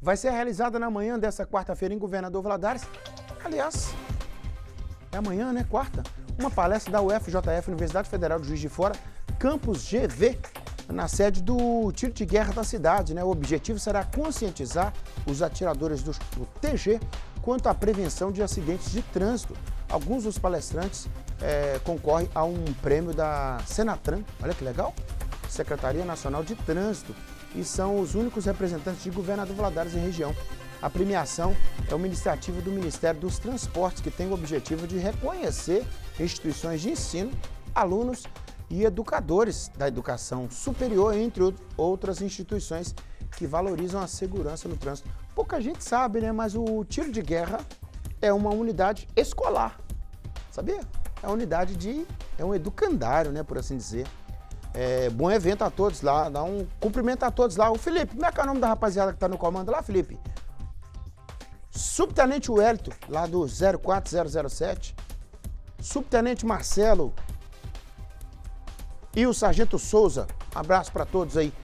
vai ser realizada na manhã dessa quarta-feira em Governador Valadares. Aliás, é amanhã, né? Quarta. Uma palestra da UFJF, Universidade Federal de Juiz de Fora, Campus GV, na sede do tiro de guerra da cidade, né? O objetivo será conscientizar os atiradores do TG quanto à prevenção de acidentes de trânsito. Alguns dos palestrantes concorrem a um prêmio da Senatran, olha que legal, Secretaria Nacional de Trânsito, e são os únicos representantes de Governador Valadares em região. A premiação é uma iniciativa do Ministério dos Transportes, que tem o objetivo de reconhecer instituições de ensino, alunos e educadores da educação superior, entre outras instituições que valorizam a segurança no trânsito. Pouca gente sabe, né? Mas o tiro de guerra é uma unidade escolar, sabia? É um educandário, né? Por assim dizer. Bom evento a todos lá, dá um cumprimento a todos lá. O Felipe, como é que é o nome da rapaziada que tá no comando lá, Felipe? Subtenente Wellington, lá do 04007. Subtenente Marcelo e o Sargento Souza. Um abraço para todos aí.